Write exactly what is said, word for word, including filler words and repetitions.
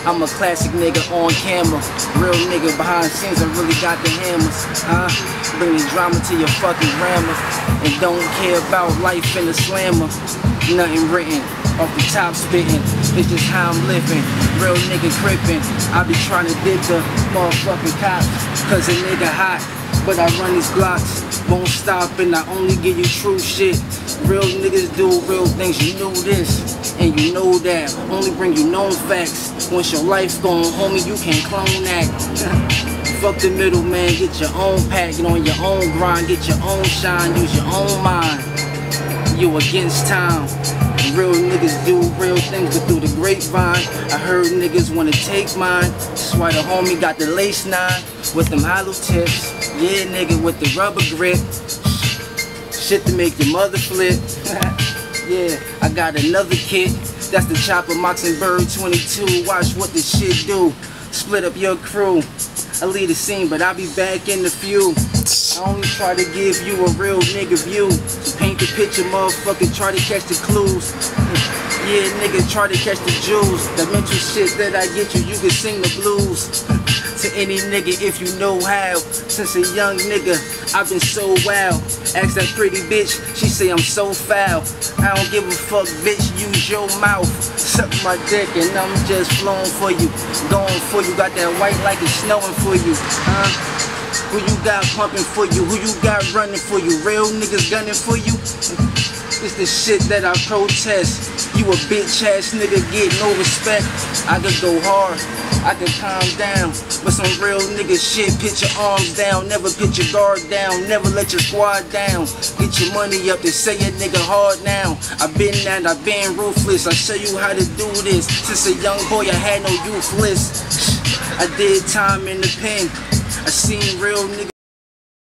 I'm a classic nigga on camera. Real nigga behind the scenes, I really got the hammers. Huh? Bringing drama to your fucking grammar. And don't care about life in the slammer. Nothing written, off the top spitting. It's just how I'm living. Real nigga crippin'. I be trying to dig the motherfucking cops, cause a nigga hot. But I run these blocks, won't stop, and I only give you true shit. Real niggas do real things, you know this, and you know that. Only bring you known facts. Once your life gone, homie, you can't clone that. Fuck the middle, man, get your own pack, get on your own grind, get your own shine, use your own mind. You against time. Real niggas do real things, but through the grapevine, I heard niggas wanna take mine. That's why the homie got the lace nine with them hollow tips. Yeah, nigga, with the rubber grip. Shit to make your mother flip. Yeah, I got another kit. That's the Chopper Mockingbird twenty-two. Watch what this shit do. Split up your crew. I lead the scene, but I'll be back in the few. I only try to give you a real nigga view. So paint the picture, motherfucker, try to catch the clues. Yeah, nigga, try to catch the jewels. The mental shit that I get you, you can sing the blues. To any nigga if you know how. Since a young nigga, I've been so wild. Ask that pretty bitch, she say I'm so foul. I don't give a fuck, bitch, use your mouth. Suck my dick and I'm just flowing for you. Going for you, got that white like it's snowing for you. Huh? Who you got pumping for you? Who you got running for you? Real niggas gunning for you? It's the shit that I protest. You a bitch ass nigga, get no respect. I could go hard, I could calm down, but some real nigga shit, put your arms down, never put your guard down, never let your squad down. Get your money up, they say a nigga hard now. I've been that, I've been ruthless, I show you how to do this. Since a young boy I had no youthless. I did time in the pen, I seen real niggas.